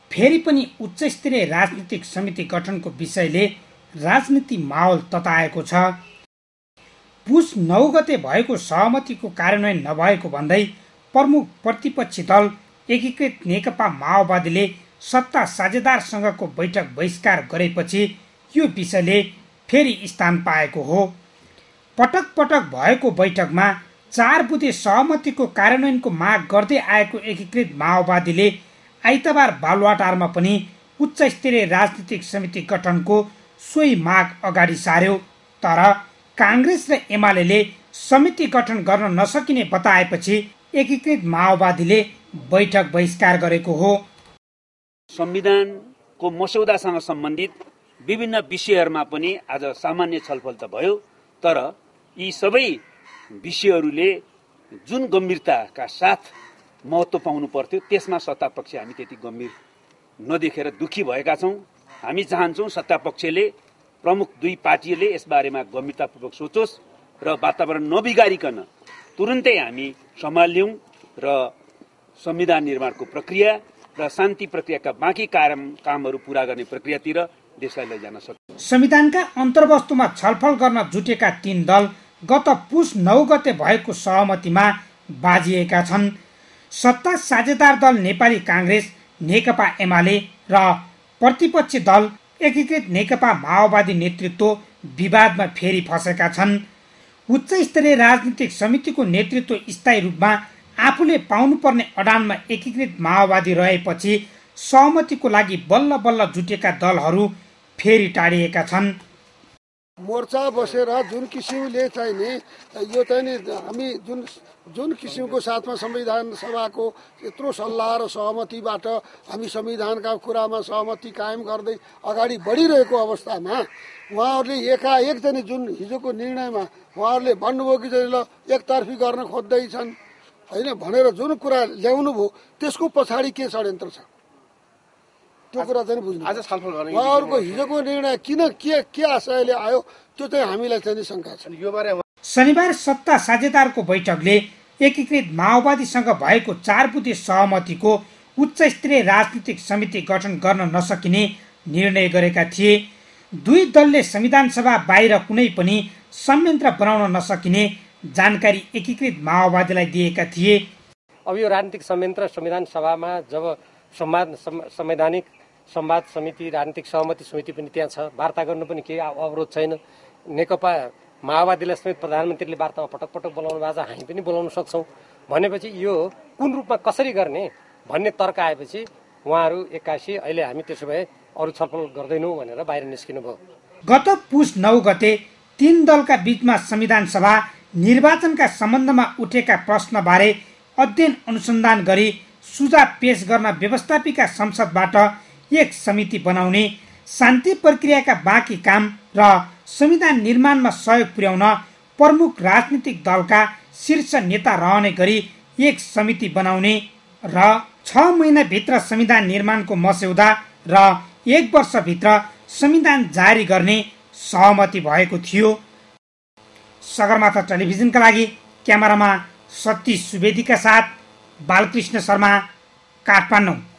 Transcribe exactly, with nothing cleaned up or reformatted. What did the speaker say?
फेरि पनि उच्च स्तरीय राजनीतिक समिति गठनको विषयले राजनीति माहौल तताएको छ। पुस नौ गते भएको सहमतिको कार्यान्वयन नभएको भन्दै प्रमुख प्रतिपक्षी दल एकीकृत नेकपा माओवादीले सत्ता साझेदारसँगको बैठक बहिष्कार गरेपछि यो विषयले फेरि स्थान पाएको हो। पटक पटक भएको बैठकमा चार बुँदे सहमतिको कार्यान्वयनको माग गर्दै आएको एकीकृत माओवादीले आइतबार बालुवाटारमा पनि उच्च स्तरीय राजनीतिक समिति गठनको सोही माग अगाडि सार्यो। तर काङ्ग्रेस र एमाले समिति गठन गर्न नसकिने बताएपछि एकीकृत माओवादीले बैठक बहिष्कार गरेको हो। संविधानको मस्यौदासँग सम्बन्धित विभिन्न विषयहरूमा पनि आज सामान्य छलफल त भयो, तर यी सबै विषयहरूले जुन गम्भीरताका साथ महत्त्व पाउनु पर्थ्यो त्यसमा सत्तापक्ष हामी त्यति गम्भीर नदेखेर दुखी भएका छौँ। हामी चाहन्छौँ सत्तापक्षले प्रमुख दुई पार्टीले यसबारेमा गम्भीरतापूर्वक सोचोस् र वातावरण नबिगारिकन तुरुन्तै हामी सम्हाल्यौँ र संविधान निर्माणको प्रक्रिया र शान्ति प्रक्रियाका बाँकी काम कामहरू पूरा गर्ने प्रक्रियातिर देशलाई लैजान सक्छ। संविधानका अन्तर्वस्तुमा छलफल गर्न जुटेका तीन दल गत पुस नौ गते भएको सहमतिमा बाजिएका छन्। सत्ता साझेदार दल नेपाली काङ्ग्रेस, नेकपा एमाले र प्रतिपक्षी दल एकीकृत नेकपा माओवादी नेतृत्व विवादमा फेरि फँसेका छन्। उच्च स्तरीय राजनीतिक समितिको नेतृत्व स्थायी रूपमा आफूले पाउनुपर्ने अडानमा एकीकृत माओवादी रहेपछि सहमतिको लागि बल्ल बल्ल जुटेका दलहरू फेरि टाढिएका छन्। मोर्चा बसेर जुन किसिमले चाहिँ नि यो चाहिँ नि हामी जुन जुन किसिमको साथमा संविधान सभाको यत्रो सल्लाह र सहमतिबाट हामी संविधानका कुरामा सहमति कायम गर्दै अगाडि बढिरहेको अवस्थामा उहाँहरूले एकाएक चाहिँ जुन हिजोको निर्णयमा उहाँहरूले भन्नुभयो कि चाहिँ ल एकतर्फी गर्न खोज्दैछन् होइन भनेर जुन कुरा ल्याउनु भयो त्यसको पछाडि के षड्यन्त्र छ त्यो कुरा चाहिँ बुझ्नु। आज छलफल गर्ने उहाँहरूको हिजोको निर्णय किन के के आशयले आयो त्यो चाहिँ हामीलाई चाहिँ शङ्का छ। यो बारे शनिबार सत्ता साझेदारको बैठकले एकीकृत माओवादीसँग भएको चार बुँदे सहमतिको उच्च स्तरीय राजनीतिक समिति गठन गर्न नसकिने निर्णय गरेका थिए। दुई दलले संविधान सभा बाहिर कुनै पनि संयन्त्र बनाउन नसकिने जानकारी एकीकृत माओवादीलाई दिएका थिए। अब यो राजनीतिक संयन्त्र संविधान सभामा जब संवाद संवैधानिक संवाद समिति राजनीतिक सहमति समिति पनि त्यहाँ छ, वार्ता गर्नु पनि केही अवरोध छैन। नेकपा माओवादीलाई समेत प्रधानमन्त्रीले वार्तामा पटक पटक बोलाउनु भएको छ, हामी पनि बोलाउन सक्छौँ भनेपछि यो कुन रूपमा कसरी गर्ने भन्ने तर्क आएपछि उहाँहरू एक्कासी अहिले हामी त्यसो भए अरू छलफल गर्दैनौँ भनेर बाहिर निस्किनु भयो। गत पुस नौ गते तीन दलका बीचमा संविधान सभा निर्वाचनका सम्बन्धमा उठेका प्रश्नबारे अध्ययन अनुसन्धान गरी सुझाव पेश गर्न व्यवस्थापिका संसदबाट एक समिति बनाउने, शान्ति प्रक्रियाका बाँकी काम र संविधान निर्माणमा सहयोग पुर्याउन प्रमुख राजनीतिक दलका शीर्ष नेता रहने गरी एक समिति बनाउने र छ महिनाभित्र संविधान निर्माणको मस्यौदा र एक वर्षभित्र संविधान जारी गर्ने सहमति भएको थियो। सगरमाथा टेलिभिजनका लागि क्यामेरामा सतीश सुवेदीका साथ बालकृष्ण शर्मा, काठमाडौँ।